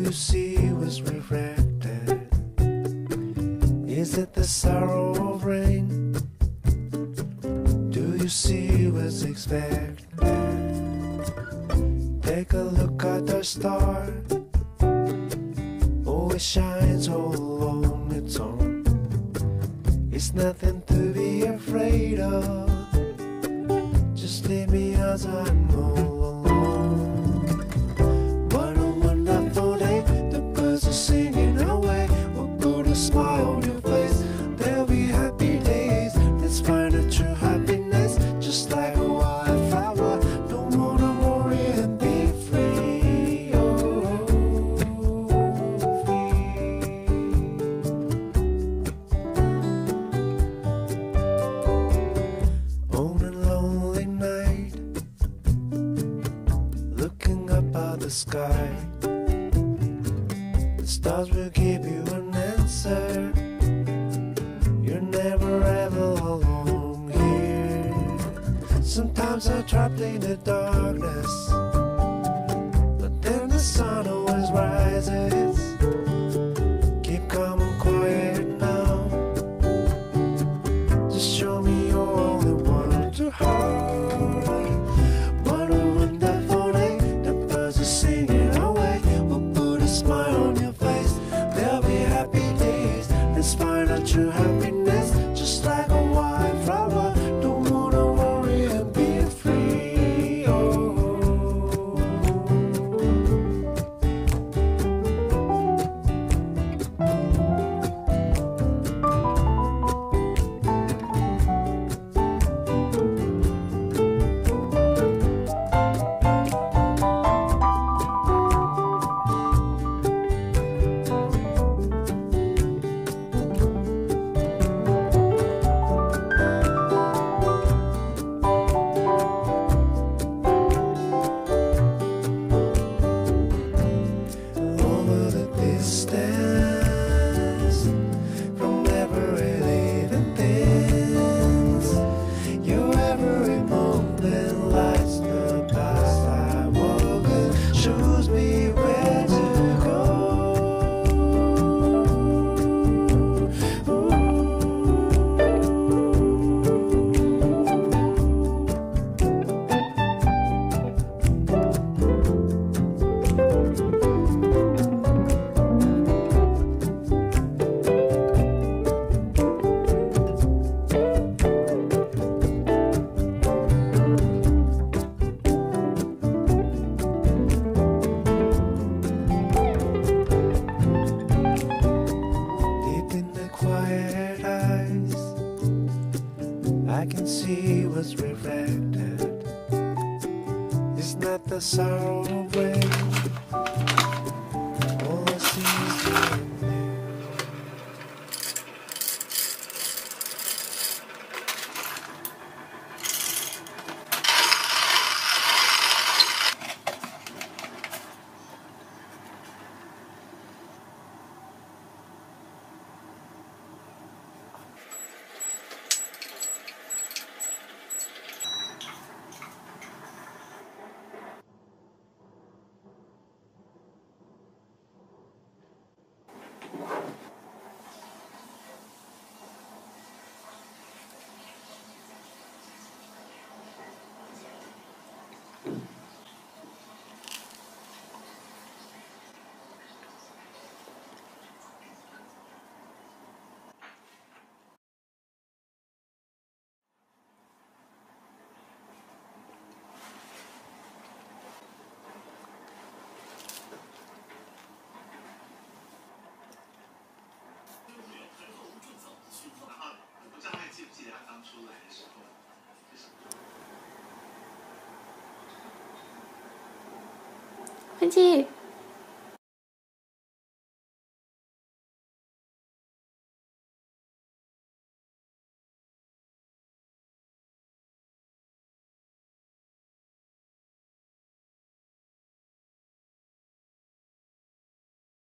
you see what's refracted? Is it the sorrow of rain? Do you see what's expected? Take a look at the star. Oh, it shines all on its own. It's nothing to be afraid of. Just leave me as I'm all alone. What a wonderful day. The birds are singing away. We'll put a smile on your face. There'll be happy days. Let's find a true happiness. Just like a wildflower. Don't wanna worry and be free. Oh, free. On a lonely night, looking up at the sky, the stars will give you an answer. You're never ever alone here. Sometimes I'm trapped in the darkness, but then the sun always rises. Keep calm and quiet now. Just show me you're only one to hide. What a wonderful day. The birds are singing away. We'll put a smile on your face. There'll be happy days. Let's find out true happiness. Just like a wildflower. Don't wanna worry and be free. Oh. Over the distance, from every living things, your every moment lights the path I walk and shows me where to go. Deep in the quiet eyes, I can see what's reflected. It's not the sorrow of rain. All I see is you and me. 欢喜。